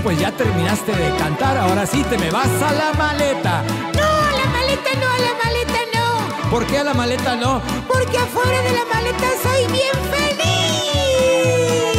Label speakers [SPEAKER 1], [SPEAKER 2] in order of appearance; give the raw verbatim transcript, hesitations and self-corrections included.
[SPEAKER 1] pues ya terminaste de cantar. Ahora sí te me vas a la maleta.
[SPEAKER 2] No, a la maleta no, a la maleta no.
[SPEAKER 1] ¿Por qué a la maleta no?
[SPEAKER 2] Porque afuera de la maleta soy bien feliz.